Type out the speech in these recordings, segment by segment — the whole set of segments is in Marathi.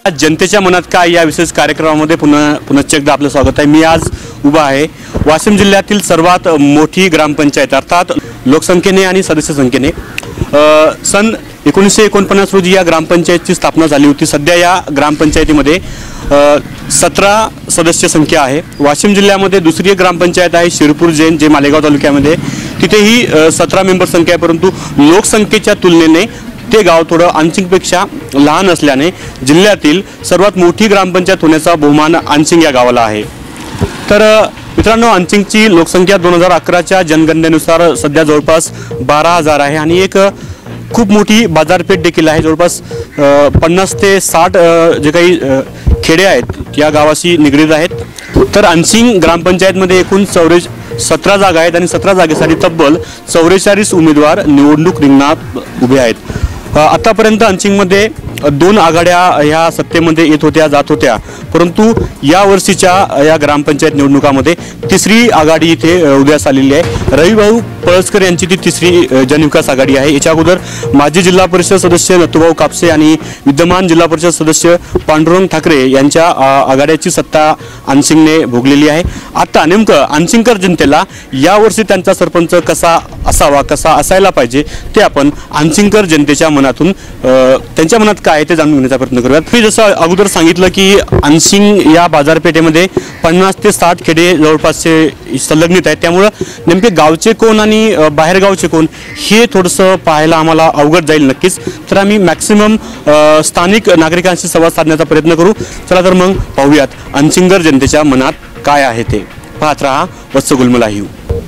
जनतेच्या मनात काय या विशेष कार्यक्रमामध्ये पुनश्च एकदा आपलं स्वागत आहे। मी आज उभा आहे वाशिम जिल्ह्यातील सर्वात मोठी ग्रामपंचायत अर्थात लोकसंख्येने आणि सदस्य संख्येने सन 1949 रोजी या ग्रामपंचायतची स्थापना झाली होती। सध्या या ग्रामपंचायतीमध्ये 17 सदस्य संख्या आहे। वाशिम जिल्ह्यामध्ये दुसरी ग्रामपंचायत आहे शिरपूर जैन जे मालेगाव तालुक्यामध्ये, तिथेही 17 मेंबर संख्या आहे, परंतु लोकसंख्येच्या तुलनेने ते गाव थोडं आंशिकपेक्षा लहान असल्याने जिल्ह्यातील सर्वात मोठी ग्रामपंचायत होण्याचा बहुमान आंशिंग या गावाला आहे। तर मित्रांनो, आंशिंगची लोकसंख्या 2011च्या जनगणनेनुसार सध्या जवळपास 12,000 आहे आणि एक खूप मोठी बाजारपेठ देखील आहे। जवळपास 50 ते 60 जे काही खेडे आहेत या गावाशी निगडीत आहेत। तर आंशिंग ग्रामपंचायतमध्ये एकूण 17 जागा आहेत आणि 17 जागेसाठी तब्बल 44 उमेदवार निवडणूक रिंगणात उभे आहेत। आतापर्यंत आंशिंगमध्ये 2 आघाड्या ह्या सत्तेमध्ये येत होत्या जात होत्या, परंतु या वर्षीच्या या ग्रामपंचायत निवडणुकामध्ये तिसरी आघाडी इथे उदयास आलेली आहे। रविभाऊ पळसकर यांची ती तिसरी जनविकास आघाडी आहे। याच्या अगोदर माजी जिल्हा परिषद सदस्य नथुभाऊ कापसे आणि विद्यमान जिल्हा परिषद सदस्य पांडुरंग ठाकरे यांच्या आघाड्याची सत्ता आंशिंगने भोगलेली आहे। आता नेमकं आंशिंगकर जनतेला यावर्षी त्यांचा सरपंच कसा असावा, कसा असायला पाहिजे ते आपण आंशिंगकर जनतेच्या मनातून त्यांच्या मनात काय आहे ते जाणून घेण्याचा प्रयत्न करूयात। मी जसं अगोदर सांगितलं की आंशिंग या बाजारपेठेमध्ये 50 ते 60 खेडे जवळपासचे संलग्नित आहेत, त्यामुळं नेमके गावचे कोण आणि बाहेरगावचे कोण हे थोडंसं पाहायला आम्हाला अवघड जाईल नक्कीच। तर आम्ही मॅक्सिमम स्थानिक नागरिकांशी संवाद साधण्याचा प्रयत्न करू। चला तर मग पाहूयात आंशिंगर जनतेच्या मनात काय आहे ते। पाहत रहा वत्स गुलमला हिव।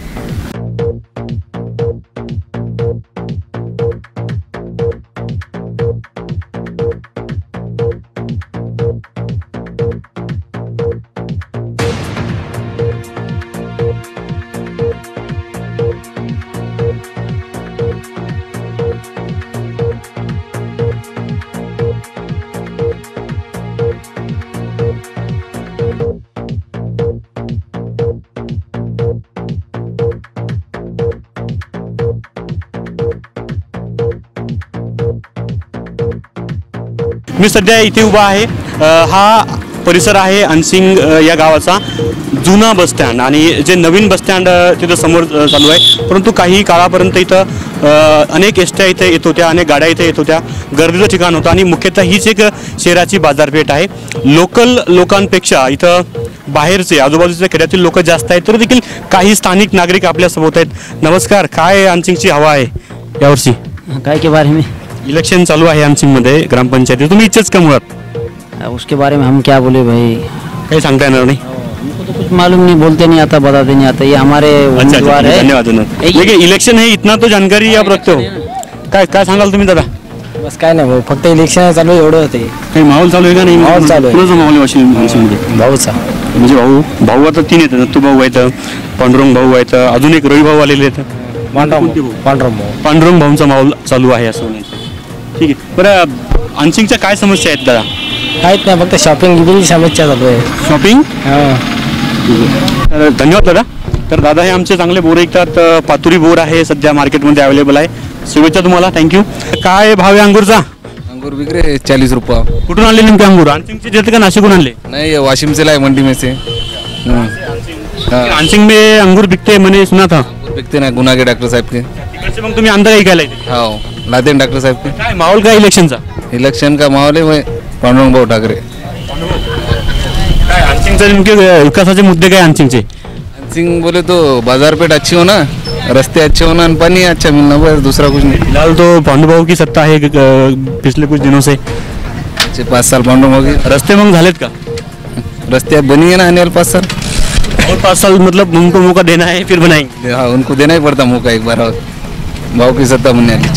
मी सध्या इथे उभा आहे। हा परिसर आहे आंशिंग या गावाचा जुना बस स्टँड आणि जे नवीन बस स्टँड तिथं समोर चालू आहे, परंतु काही काळापर्यंत इथं अनेक एसट्या इथे येत होत्या, अनेक गाड्या इथे येत होत्या, गर्दीचं ठिकाण होतं आणि मुख्यतः हीच एक शहराची बाजारपेठ आहे। लोकल लोकांपेक्षा इथं बाहेरचे आजूबाजूच्या खेड्यातील लोक जास्त आहेत, तर देखील काही स्थानिक नागरिक आपल्यासोबत आहेत। नमस्कार, काय आंशिंगची हवा आहे यावर्षी? काय के बारे में? इलेक्शन चालू आहे आंशिंग मध्ये ग्रामपंचायती, तुम्ही इच्छेच का मुळात? उसके बारे में हम क्या बोले भाई, काही सांगता येणार नाही। हमको तो कुछ मालूम नहीं, बोलते नहीं आता, बताते नहीं आता, ये हमारे उम्मीदवार है। धन्यवाद। देखिए इलेक्शन है इतना तो जानकारी आप रखते हो, काय सांगाल तुम्ही दादा? बस काय नाही भाऊ, फक्त इलेक्शन चालू एवढं होते। काही माहोल चालू आहे का नाही? माहोल चालू आहे। कुणाचा माहोल आहे वाशिम मध्ये? भाऊचा म्हणजे भाऊ आता 3 आहेत, नत्तू भाऊ आहेत, पांडुरंग भाऊ आहेत, अजून एक रवी भाऊ आलेले आहेत। पांडुरंग भाऊंचा माहोल चालू आहे असं म्हणायचं। ठीक आहे, बरं आंशिंगच्या काय समस्या आहेत दादा? काहीच नाही, फक्त शॉपिंग समस्या चालू आहे। शॉपिंग? तर धन्यवाद दादा। तर दादा हे आमचे चांगले बोर ऐकतात, पातुरी बोर आहे सध्या मार्केटमध्ये अवेलेबल आहे। शुभेच्छा तुम्हाला, थँक्यू। काय भाव आहे अंगूरचा? अंगूर बिक रहे 40 रुपये। कुठून आणले नेमके अंगूर? आंशिंगचे देते का नाशिकहून आणले? नहीं, वाशिम से लाए, मंडी में से। आंशिंग में अंगूर बिकते मैंने सुना था। बिकते ना गुना के डॉक्टर साहब के। मग तुम्ही अंदर ऐकायला येते? हाँ, लाते हैं डॉक्टर साहब के। काय माहोल काय इलेक्शनचा? इलेक्शन का माहौल है वही पांडुरंग भाऊ ठाकरे। काय आंशिंगचे नेमके विकासाचे मुद्दे काय आंशिंगचे? आंशिंग बोले तो बाजारपेठ अच्छी होना, रास्ते अच्छे होना, पानी अच्छा मिलना, बस दूसरा कुछ नहीं। फिलहाल तो पांडुभाऊ की सत्ता है पिछले कुछ दिनों से। 5 साल पांडुरंग भाऊ के। रस्ते मग झालेत का? रास्ते बनी है ना आने वाले 5 साल। और 5 साल मतलब उनको मौका देना है फिर बनाएंगे? हाँ, उनको देना ही पड़ता मौका एक बार और। भाऊ की सत्ता बनने वाली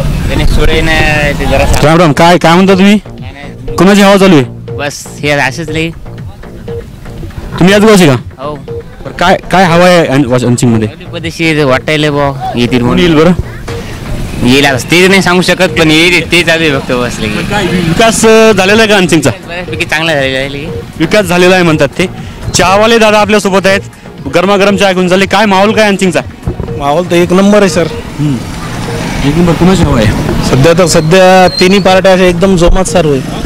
राम राम। काय म्हणता तुम्ही? कोणाची हवा चालू आहे? बस हे असंच नाही। तुम्ही आजूबाजूचे का? हो। काय काय हवा आहे आंशिंग मध्ये? पदेशी वाटायला बा येतील कोण म्हणून। येईल बरं? येईल आता ते नाही सांगू शकत, पण येईल ते चालू आहे फक्त बसले की। काय विकास झालेला आहे का आंशिंगचा? बऱ्यापैकी चांगला झालेला आहे। विकास झालेला आहे म्हणतात ते। चहावाले दादा आपल्या सोबत आहेत, गरमागरम चहा घेऊन झाले। काय माहोल काय आंशिंगचा? माहोल तो एक नंबर आहे सर। एक नंबर कुणाची हवा आहे? सध्या तिन्ही पार्ट्या एकदम जोमात चालू आहे।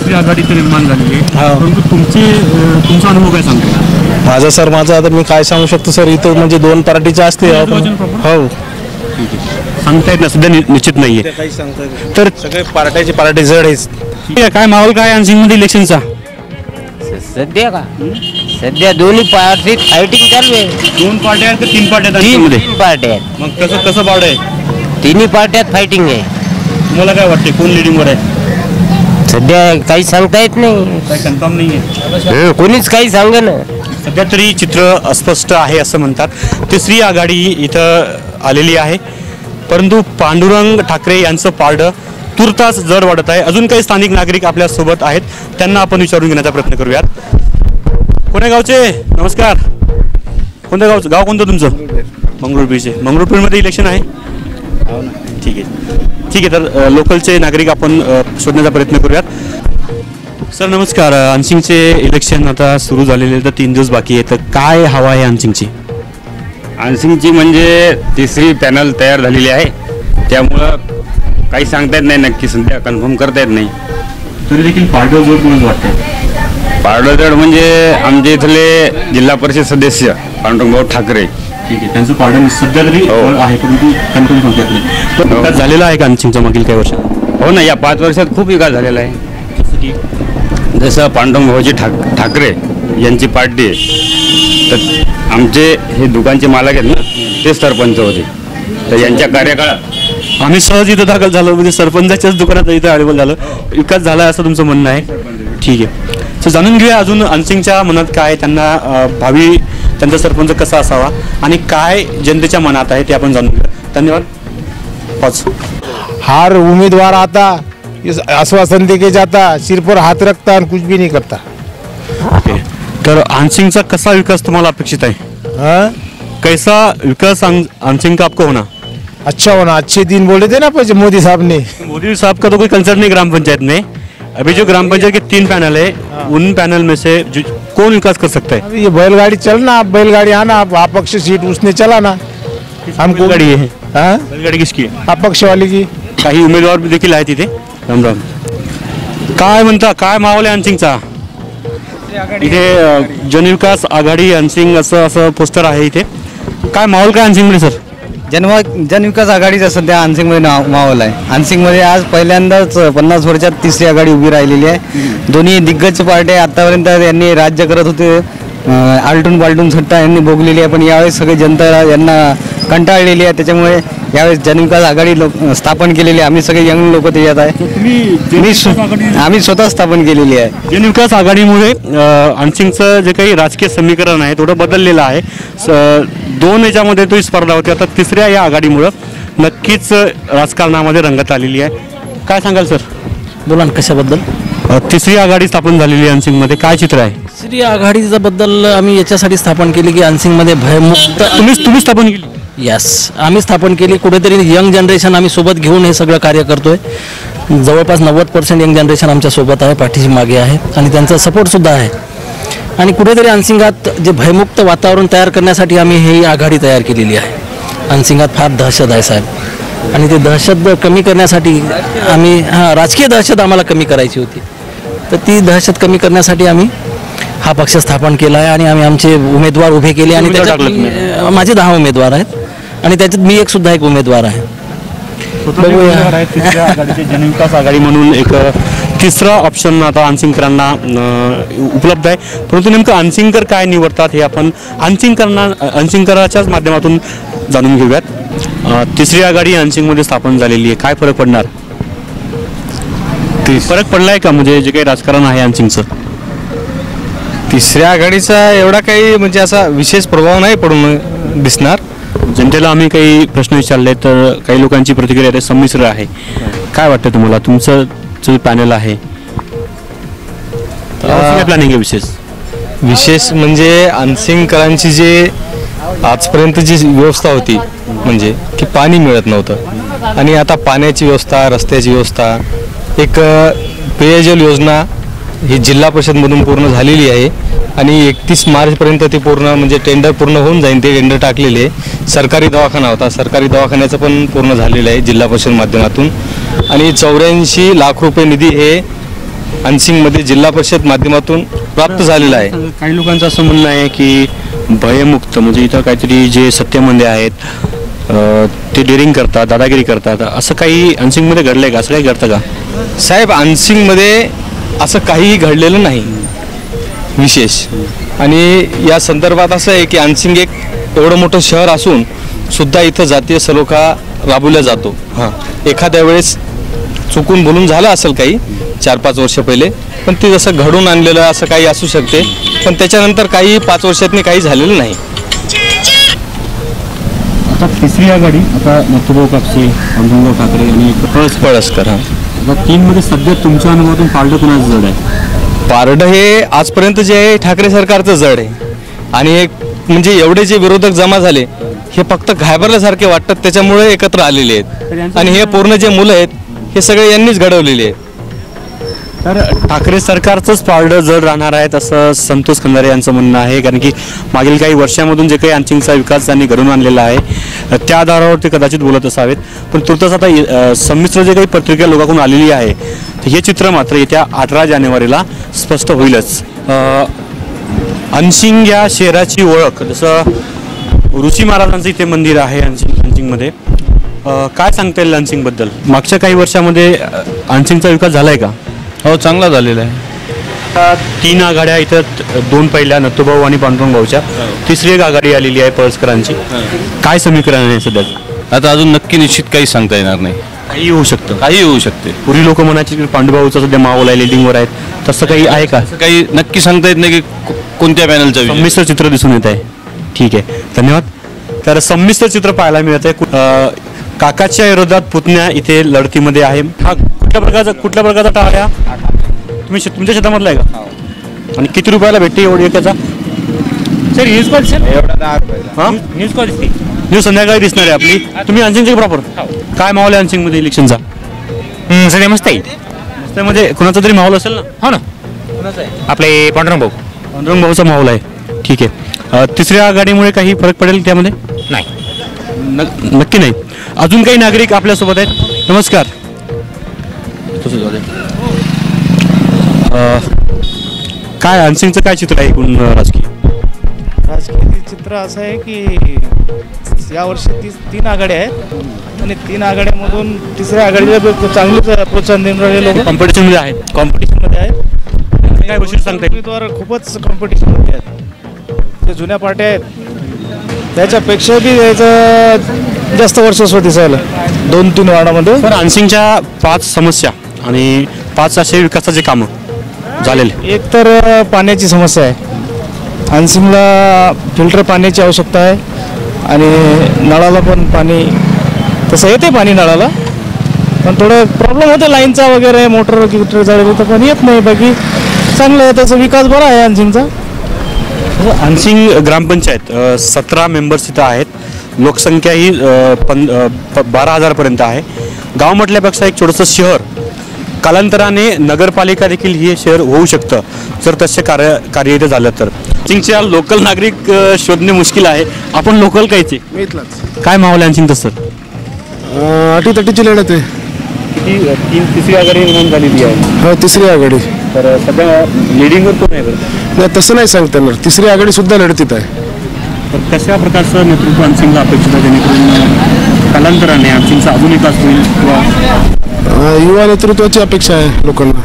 तिसरी आघाडी इथे निर्माण झालेली आहे, हो. परंतु तुमचा अनुभव काय सांगतो? माझा आता मी काय सांगू शकतो सर, इथं म्हणजे दोन पार्टीचे असते. हो, सांगता येत ना, सध्या निश्चित नाहीये. काही सांगता तर सगळे पार्टी जड आहेच. ठीक आहे, काय माहोल काय आणसिंग मध्ये इलेक्शनचा? सध्या का सध्या दोन्ही पार्टीत फायटिंग चालू आहे. 2 पार्ट्या आहेत का 3 पार्ट्या आहेत आणसिंगमध्ये? 3 पार्ट्या आहेत. मग कसं पाड आहे? तिन्ही पार्ट्यात फायटिंग आहे. तुम्हाला काय वाटते, कोण लिडिंग वर आहे? सध्या काही सांगता येत नाही. काही कन्फर्म नाहीये. कोणीच काही सांग ना. सध्या तरी चित्र अस्पष्ट आहे असं म्हणतात. तिसरी आघाडी इथं आलेली आहे, परंतु पांडुरंग ठाकरे यांचं पारडं तुर्तास जड वाढत आहे. अजून काही स्थानिक नागरिक आपल्या सोबत आहेत, त्यांना आपण विचारून घेण्याचा प्रयत्न करूयात. कोण्या गावचे? नमस्कार. कोणत्या गावचं? गाव कोणतं तुमचं? मंगरुळपीरचे. मंगरुळपीरमध्ये इलेक्शन आहे? ठीक आहे. तर लोकलचे नागरिक आपण शोधण्याचा प्रयत्न करूयात. सर नमस्कार. आणसिंगचे इलेक्शन आता सुरू झालेले, तर 3 दिवस बाकी आहे, तर काय हवा आहे आणसिंगची? आणसिंगची म्हणजे तिसरी पॅनल तयार झालेली आहे, त्यामुळं काही सांगता येत नाही, नक्की सध्या कन्फर्म करता येत नाही. तरी देखील पारडं जोड कोणाच वाटतं? पारडोजड म्हणजे आमचे इथले जिल्हा परिषद सदस्य पांडुरंगभाऊ ठाकरे. ठीक आहे, त्यांचं पारडं सध्या तरी आहे, परंतु कन्फर्म सांगता येत नाही. तर विकास झालेला आहे का आणसिंगचा मागील काही वर्षात? हो ना, या 5 वर्षात खूप विकास झालेला आहे. जसं पांडुरंगभाऊजी ठाकरे यांची पार्टी आहे, तर आमचे हे दुकानचे मालक आहेत ना, ते सरपंच होते, तर यांच्या कार्यकाळात आम्ही सहज इथं दाखल झालो, म्हणजे सरपंचाच्याच दुकानात इथं अवेलेबल झालं. विकास झाला असं तुमचं म्हणणं आहे? ठीक आहे. तर जाणून घेऊया अजून आणसिंगच्या मनात काय, त्यांना भावी त्यांचा सरपंच कसा असावा आणि काय जनतेच्या मनात आहे ते आपण जाणून घेऊया. धन्यवाद. पाच. हर उम्मीदवार आता इस आश्वासन देके जाता, सिर पर हाथ रखता और कुछ भी नहीं करता. ओके. तर आणसिंगचा कसा विकास तुम्हाला अपेक्षित आहे? हाँ? कैसा विकास आणसिंग का आपको होना? अच्छा होना. अच्छे दिन बोले थे ना मोदी साहब ने. मोदी साहब का तो कोई कंसर्न नहीं ग्राम पंचायत में. अभी जो ग्राम पंचायत के 3 पैनल है, उन पैनल में से कौन विकास कर सकता है? अभी ये बैलगाड़ी चलना, आप बैलगाड़ी आना, आप अपक्ष सीट उसने चलाना. हमको गाड़ी है? हाँ? बैलगाडी किसकी आहे? अपक्ष वाली की. काही उमेदवार देखील आहेत तिथे. राम राम. काय म्हणता, काय माहोल आहे आणसिंगचा? इथे जनविकास आघाडी आणसिंग असं पोस्टर आहे इथे. काय माहोल काय आणसिंगमध्ये सर? जनविकास आघाडीचा सध्या आणसिंगमध्ये माहोल आहे. आणसिंगमध्ये आज पहिल्यांदाच 50 वर्षात तिसरी आघाडी उभी राहिलेली आहे. दोन्ही दिग्गज पार्ट्या आतापर्यंत यांनी राज्य करत होते, आलटून पालटून सत्ता यांनी भोगलेली आहे, पण यावेळेस सगळी जनता यांना कंटाळलेली आहे. त्याच्यामुळे यावेळेस जनविकास आघाडी स्थापन केलेली आहे. आम्ही सगळे यंग लोक त्याच्यात आहे. आम्ही स्वतः स्थापन केलेली आहे. जनविकास आघाडीमुळे आणसिंगचं जे काही राजकीय समीकरण आहे थोडं बदललेलं आहे. 2 याच्यामध्ये तो स्पर्धा होती, आता तिसऱ्या या आघाडीमुळं नक्कीच राजकारणामध्ये रंगत आलेली आहे. काय सांगाल सर? बोला ना कशाबद्दल? तिसरी आघाडी स्थापन झालेली आहे आणसिंगमध्ये, काय चित्र आहे? तिसरी आघाडीचा बद्दल आम्ही याच्यासाठी स्थापन केली की आणसिंगमध्ये भयमुक्त. तुम्ही स्थापन केली? यस, आम्ही स्थापन केली. कुठेतरी यंग जनरेशन आम्ही सोबत घेऊन हे सगळं कार्य करतोय. जवळपास 90% यंग जनरेशन आमच्या सोबत आहे, पाठीशी मागे आहे आणि त्यांचा सपोर्टसुद्धा आहे. आणि कुठेतरी आणसिंगात जे भयमुक्त वातावरण तयार करण्यासाठी आम्ही ही आघाडी तयार केलेली आहे. आणसिंगात फार दहशत आहे साहेब, आणि ते दहशत कमी करण्यासाठी आम्ही राजकीय दहशत आम्हाला कमी करायची होती, तर ती दहशत कमी करण्यासाठी आम्ही हा पक्ष स्थापन केला आहे. आणि आम्ही आमचे उमेदवार उभे केले आणि त्याच्यात माझे 10 उमेदवार आहेत आणि त्याच्यात मी सुद्धा एक उमेदवार आहे. तिसऱ्या आघाडीचे जनविकास आघाडी म्हणून एक तिसरा ऑप्शन आता आणसिंगकरांना उपलब्ध आहे. परंतु नेमकं आणसिंगकर काय निवडतात हे आपण आणसिंगकराच्याच माध्यमातून जाणून घेऊयात. तिसरी आघाडी आणसिंगमध्ये स्थापन झालेली आहे, काय फरक पडणार? फरक पडलाय का, म्हणजे जे काही राजकारण आहे आणसिंगचं? तिसऱ्या आघाडीचा एवढा काही म्हणजे असा विशेष प्रभाव नाही पडून दिसणार. जनतेला आम्ही काही प्रश्न विचारले, तर काही लोकांची प्रतिक्रिया संमिश्र आहे. काय वाटतं तुम्हाला? तुमचं जो पॅनल आहे प्लॅनिंग आहे विशेष म्हणजे आणसिंगकरांची जे आजपर्यंत जी व्यवस्था होती, म्हणजे की पाणी मिळत नव्हतं, आणि आता पाण्याची व्यवस्था, रस्त्याची व्यवस्था, एक पेयजल योजना ही जिल्हा परिषदमधून पूर्ण झालेली आहे आणि 31 मार्चपर्यंत ती पूर्ण म्हणजे टेंडर पूर्ण होऊन जाईल. ते टेंडर टाकलेले आहे. सरकारी दवाखाना होता, सरकारी दवाखान्याचं पण पूर्ण झालेलं आहे जिल्हा परिषद माध्यमातून. आणि 84 लाख रुपये निधी हे अनसिंगमध्ये जिल्हा परिषद माध्यमातून प्राप्त झालेला आहे. काही लोकांचं असं म्हणणं आहे की भयमुक्त म्हणजे इथं काहीतरी जे सत्यमंदे आहेत ते डेअरिंग करतात, दादागिरी करतात, असं काही अनसिंगमध्ये घडलंय का? असं काही घडतं का? साहेब, अनसिंगमध्ये असं काहीही घडलेलं नाही विशेष. आणि या संदर्भात असं आहे की अनसिंग एक एवढं मोठं शहर असून सुद्धा इथं जातीय सलोखा राबवला जातो. हां, एखाद्या वेळेस चुकून बोलून झालं असेल काही 4-5 वर्ष पहिले, पण ते जसं घडून आणलेलं असं काही असू शकते, पण त्याच्यानंतर काही 5 वर्षातनी काही झालेलं नाही. आता तिसरी आघाडी आता नथुभाऊ कापसे, पांडुरंग ठाकरे आणि पळसकर. हां, आता 3मध्ये सध्या तुमच्या अनुभवातून पारडं कुणाचं जड आहे? पारडं हे आजपर्यंत जे आहे ठाकरे सरकारचं जड आहे. आणि एक म्हणजे एवढे जे विरोधक जमा झाले हे फक्त घाबरल्यासारखे वाटतात, त्याच्यामुळे एकत्र आलेले आहेत. आणि हे पूर्ण जे मुलं आहेत हे सगळे यांनीच घडवलेले आहेत. तर ठाकरे सरकारचंच पारडं जड राहणार आहेत असं संतोष खंदारे यांचं म्हणणं आहे. कारण की मागील काही वर्षामधून जे काही अनसिंगचा विकास त्यांनी घडवून आणलेला आहे त्या आधारावर ते कदाचित बोलत असावेत. पण तुर्तच आता संमिश्र जे काही पत्रिका लोकांकडून आलेली आहे हे चित्र मात्र येत्या 18 जानेवारीला स्पष्ट होईलच. अनसिंग या शहराची ओळख, जसं ऋषी महाराजांचं इथे मंदिर आहे अनसिंगमध्ये, काय सांगता येईल अनसिंगबद्दल? मागच्या काही वर्षामध्ये अनसिंगचा विकास झाला आहे का? हो, चांगला झालेला आहे. आता 3 आघाड्या इथं, 2 पहिल्या नथुभाऊ आणि पांडुरंग भाऊच्या, तिसरी एक आघाडी आलेली आहे पळसकरांची. काय समीकरण आहे सध्या? आता अजून नक्की निश्चित काही सांगता येणार नाही. काही होऊ शकतं, काही होऊ शकते. पूर्वी लोक म्हणायचे की पांडुभाऊचा सध्या माहोल आहे, लिडिंगवर आहेत, तसं काही आहे का? काही नक्की सांगता येत नाही की कोणत्या पॅनलचा विजय. संमिश्र चित्र दिसून येत आहे. ठीक आहे, धन्यवाद. तर संमिश्र चित्र पाहायला मिळत आहे. काकाच्या विरोधात पुतण्या इथे लढतीमध्ये आहे. हा कुठल्या प्रकारचा टाळ आहे? तुमच्या शेतामधला आहे का? आणि किती रुपयाला भेटते एवढी एकाचा? सर न्यूज कॉल, सर एवढा 10 रुपयाला. हां, न्यूज कॉल दिसते, न्यूज संध्याकाळी दिसणार आहे आपली. तुम्ही अनसिंगचे प्रॉपर काय माहोल आहे अनसिंगमध्ये इलेक्शनचा? सगळे मस्त आहे. त्यामध्ये कोणाचा तरी माहोल असेल ना? हो ना, आपले पांडुरंग भाऊचा माहोल आहे. ठीक आहे. तिसऱ्या आघाडीमुळे काही फरक पडेल त्यामध्ये? नाही, नक्की नाही. अजून काही नागरिक आपल्यासोबत आहेत. नमस्कार. काय अनसिंगचं काय चित्र आहे एकूण राजकीय चित्र असं आहे की यावर्षी 3 आघाड्या आहेत आणि 3 आघाड्यामधून तिसऱ्या आघाडीला चांगलीच प्रोत्साहन देणारे लोक कॉम्पिटिशनमध्ये आहेत. काय गोष्टी सांगता येईल? उमेदवार खूपच कॉम्पिटिशनमध्ये आहेत. ते जुन्या पार्ट्या आहेत त्याच्यापेक्षा बी याचं जास्त वर्चस्व दिसायला 2-3 वार्डामध्ये. तर अनसिंगच्या 5 समस्या आणि 5 असे विकासाचे कामं झालेले. एक तर पाण्याची समस्या आहे. अनसिंगला फिल्टर पाण्याची आवश्यकता आहे आणि नळाला पण पाणी तसं येते, पाणी नळाला पण थोडं प्रॉब्लेम होते लाईनचा वगैरे, मोटर गिटर झालेलं तर पण येत नाही. बाकी चांगलं आहे, त्याचा विकास बरा आहे अनसिंगचा. अनसिंग ग्रामपंचायत 17 मेंबर्स इथं आहेत. लोकसंख्या ही 12,000पर्यंत आहे. गाव म्हटल्यापेक्षा एक छोटंसं शहर, कालांतराने नगरपालिका देखील हे शहर होऊ शकतं जर तसे कार्य इथे झालं तर. अनसिंगच्या लोकल नागरिक शोधणे मुश्किल आहे. आपण लोकल कायचे? काय माहोल आहे अनसिंग तसं? अटीतटीची लढत आहे. तिसरी आघाडी निर्माण झालेली आहे. हो, तिसरी आघाडी. तर सध्या लिडिंगवर कोण आहे? नाही, तसं नाही सांगता येणार. तिसरी आघाडी सुद्धा लढतीत आहे. तर कशा प्रकारचं नेतृत्व अनसिंगला अपेक्षित आहे जेणेकरून कालांतराने अनसिंगचा अजून विकास होईल किंवा युवा नेतृत्वाची अपेक्षा आहे लोकांना.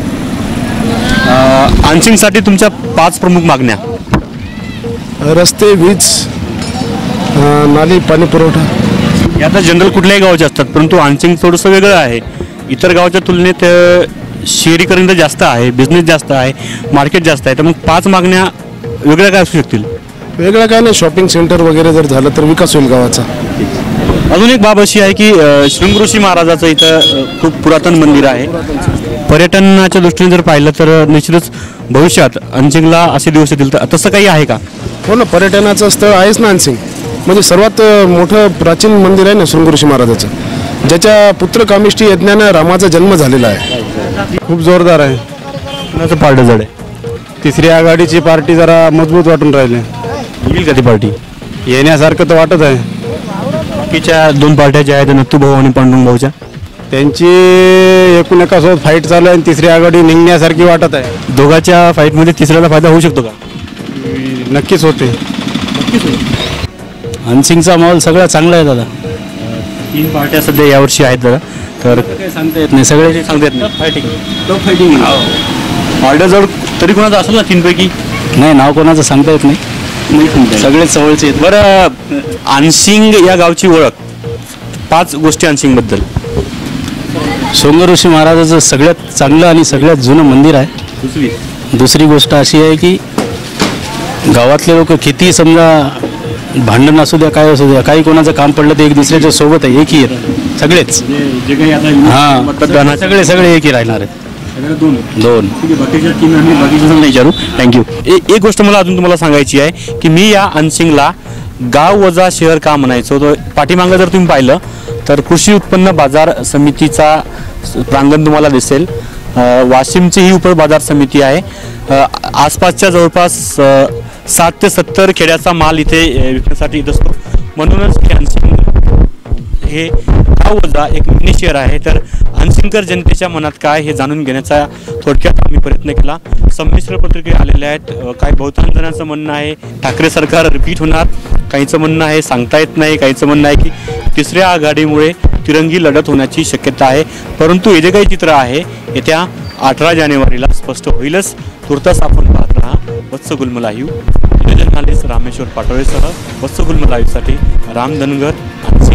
अनसिंगसाठी तुमच्या 5 प्रमुख मागण्या? रस्ते, वीज, नाली, पाणी पुरवठा. या आता जनरल कुठल्याही गावाचे असतात, परंतु अनसिंग थोडंसं वेगळं आहे. इतर गावाच्या तुलनेत शहरीकरण जास्त आहे, बिझनेस जास्त आहे, मार्केट जास्त आहे. तर मग 5 मागण्या वेगळ्या काय असू शकतील? वेगळं काय नाही, शॉपिंग सेंटर वगैरे जर झालं तर विकास होईल गावाचा. अजून एक बाब अशी आहे की शृंगऋषी महाराजाचं इथं खूप पुरातन मंदिर आहे. पर्यटनाच्या दृष्टीने जर पाहिलं तर निश्चितच भविष्यात अनसिंगला असे दिवस येतील. तर तसं काही आहे का? हो ना, पर्यटनाचं स्थळ आहेच ना अनसिंग. म्हणजे सर्वात मोठं प्राचीन मंदिर आहे ना शृंगऋषी महाराजाचं, ज्याच्या पुत्र कामिष्ठी यज्ञानं रामाचा जन्म झालेला आहे. खूप जोरदार आहे. कुणाचं पारडं जड आहे? तिसरी आघाडीची पार्टी जरा मजबूत वाटून राहिली. येईल का ती पार्टी? येण्यासारखं तर वाटत आहे. बाकीच्या 2 पार्ट्या ज्या आहेत नथुभाऊ आणि पांडुरंग भाऊच्या, त्यांची एकूण एकासोबत फाईट चालू आहे आणि तिसरी आघाडी निघण्यासारखी वाटत आहे. दोघांच्या फाईटमध्ये तिसऱ्याला फायदा होऊ शकतो का? नक्कीच होते. अनसिंगचा माहोल सगळा चांगला आहे दादा. 3 पार्ट्या सध्या यावर्षी आहेत दादा, तर काही सांगता येत नाही, सगळे सांगता येत नाही. फायटिंग ऑर्डर जर तरी कोणाचा असेल ना 3 पैकी? नाही, नाव कोणाचं सांगता येत नाही, सगळेच जवळचे आहेत. बरं, अनसिंग या गावची ओळख 5 गोष्टी अनसिंगबद्दल. सोंगर ऋषी महाराजाचं सगळ्यात चांगलं आणि सगळ्यात जुनं मंदिर आहे. दुसरी गोष्ट अशी आहे की गावातले लोक किती समजा भांडण असू द्या, काय असू द्या, काही कोणाचं काम पडलं तर एक दुसऱ्याच्या सोबत आहे, एकही आहेत सगळेच. जे काही आता हां, सगळे एकही राहणार आहेत. दोन. बाकीच्या 3 आम्ही बाकीच्या विचारू. थँक्यू. एक गोष्ट मला अजून तुम्हाला सांगायची आहे की मी या अनसिंगला गाव वजा शहर का म्हणायचो, तो पाठीमागं जर तुम्ही पाहिलं तर कृषी उत्पन्न बाजार समितीचा प्रांगण तुम्हाला दिसेल. वाशिमची ही उप बाजार समिती आहे. आसपासच्या जवळपास 60 ते 70 खेड्याचा माल इथे विकण्यासाठी येत असतो. म्हणूनच हे अनसिंग हे गाव वजा एक मिनी शहर आहे. तर अनसिंगकर जनतेच्या मनात काय हे जाणून घेण्याचा थोडक्यात आम्ही प्रयत्न केला. संमिश्र प्रतिक्रिया आलेल्या आहेत. काही बहुतांश जणांचं म्हणणं आहे ठाकरे सरकार रिपीट होणार, काहींचं म्हणणं आहे सांगता येत नाही, काहींचं म्हणणं आहे की तिसऱ्या आघाडीमुळे तिरंगी लढत होण्याची शक्यता आहे. परंतु हे जे काही चित्र आहे येत्या 18 जानेवारीला स्पष्ट होईलच. तुर्तास आपण पाहत राहा वत्स गुल्म लाईव्ह. जर्नलिस्ट रामेश्वर पाटोळेसह वत्स गुल्म लाईव्हसाठी राम धनगर.